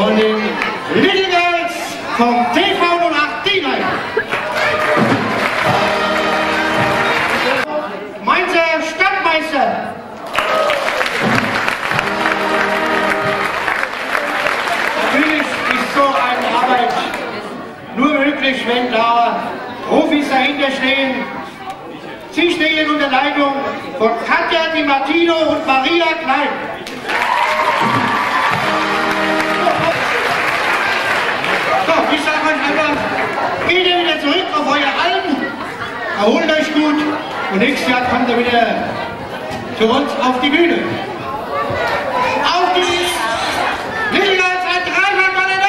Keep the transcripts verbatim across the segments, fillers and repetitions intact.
von den Little Girls vom T V null acht Dienheim. Mainzer Stadtmeister. Natürlich ist so eine Arbeit nur möglich, wenn da Profis dahinter stehen. Sie stehen unter Leitung von Katja Di Martino und Maria Klein. So, ich sage euch einfach, geht ihr wieder zurück auf euer Alben, erholt euch gut und nächstes Jahr kommt ihr wieder zu uns auf die Bühne. Auf die Little Girls ein Dreifach Ballett!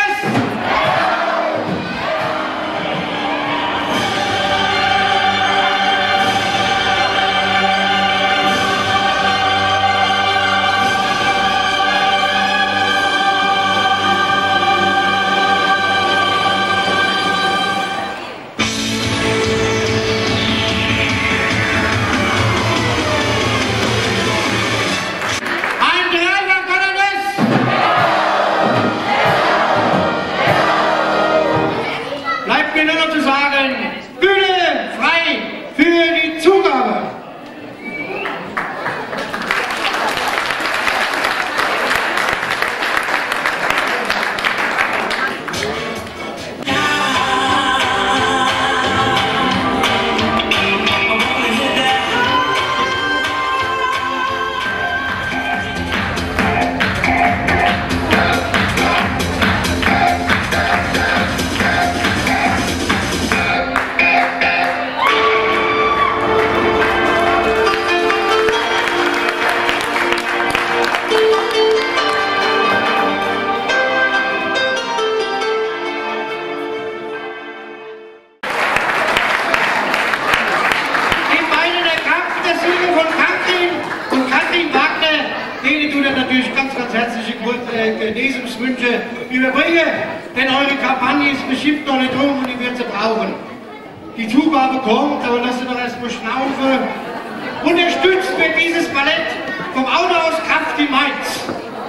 Genesungswünsche überbringe, denn eure Kampagne ist bestimmt noch nicht rum und die wird sie brauchen. Die Zugabe kommt, aber lasst ihr doch erstmal schnaufen. Unterstützt wird dieses Ballett vom Autohaus Kraft in Mainz.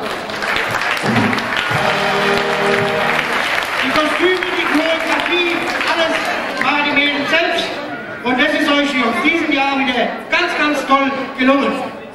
Die Kostüme, die Choreografie, alles war die Mädchen selbst und das ist euch in diesem Jahr wieder ganz, ganz toll gelungen.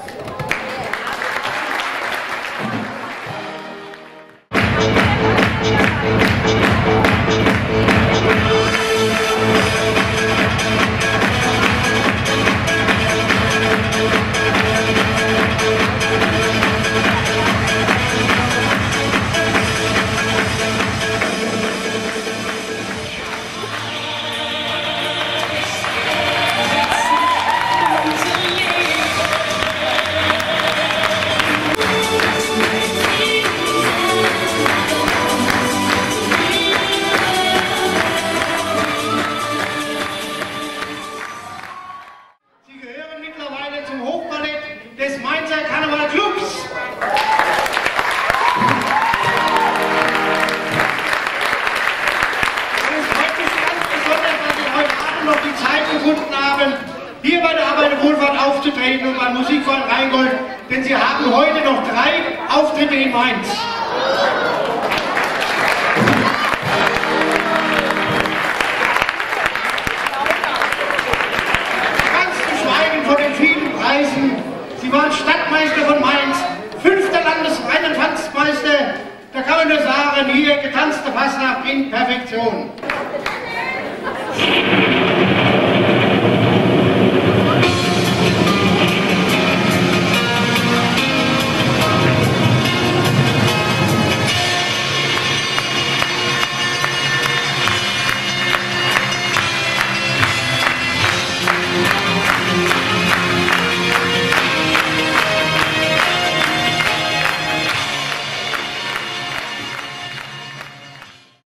Hier bei der Arbeit der Wohlfahrt aufzutreten und beim Musikverein Rheingold, denn sie haben heute noch drei Auftritte in Mainz. Ganz zu schweigen von den vielen Preisen. Sie waren Stadtmeister von Mainz, fünfter Landesrheinland-Pfalz-Meister. Da kann man nur sagen, hier getanzte Fastnacht in Perfektion.